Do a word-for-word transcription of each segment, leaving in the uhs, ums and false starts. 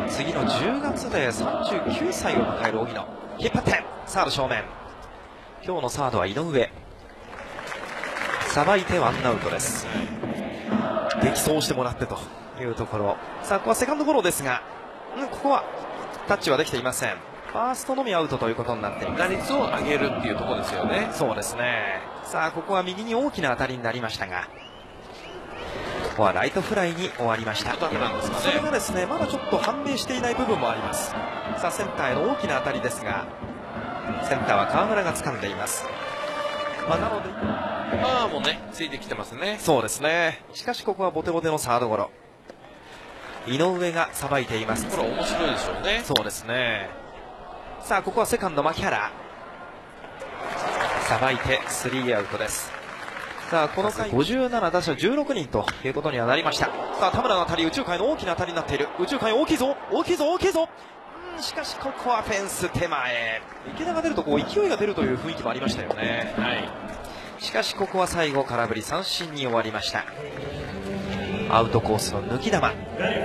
次のじゅうがつでさんじゅうきゅうさいを迎える荻野。引っ張ってサード正面。今日のサードは井上。さばいてワンアウトです。激走してもらってというところ。さあここはセカンドゴロですが、うん、ここはタッチはできていません。ファーストのみアウトということになっています。 打率を上げるっていうところですよね。 そうですね。さあここは右に大きな当たりになりましたが、ここはライトフライに終わりました。 ダメなんですかね。 それがですね、まだちょっと判明していない部分もあります。さあセンターへの大きな当たりですが、センターは川村が掴んでいます。まあ、なのでパワーもねついてきてますね。 そうですね。しかしここはボテボテのサードゴロ。井上がさばいています。 これ面白いでしょうね。 そうですね。さあここはセカンド牧原さばいてスリーアウトです。さあこの回ごじゅうなな打者じゅうろくにんということにはなりました。さあ田村の当たり、右中間の大きな当たりになっている。右中間大きいぞ大きいぞ大きいぞ。うん、しかしここはフェンス手前。池田が出るとこう勢いが出るという雰囲気もありましたよね。 はい。しかしここは最後空振り三振に終わりました。アウトコースの抜き球。今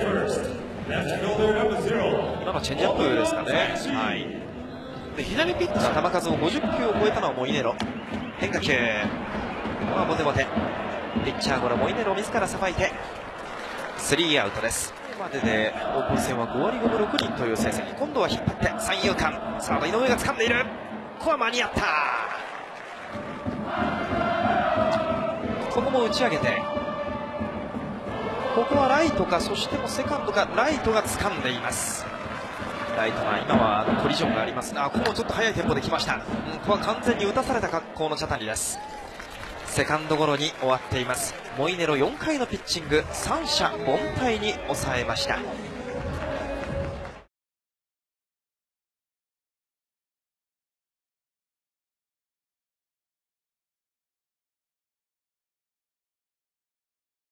のチェンジアップですかね。はい。で左ピッチャー球数をごじゅっきゅうを超えたのはモイネロ。変化球。ここはボテボテ。ピッチャーゴロモイネロ自らさばいてスリーアウトです。ここまででオープン戦はごわりごぶろくりんという成績。今度は引っ張って三遊間。サード井上が掴んでいる。ここは間に合った。ここも打ち上げて、ここはライトか、そしてもセカンドか、ライトが掴んでいます。ライトが今はコリジョンがありますが、ここもちょっと速いテンポで来ました。うん、ここは完全に打たされた格好の茶谷です。セカンドゴロに終わっています。モイネロよんかいのピッチング、三者凡退に抑えました。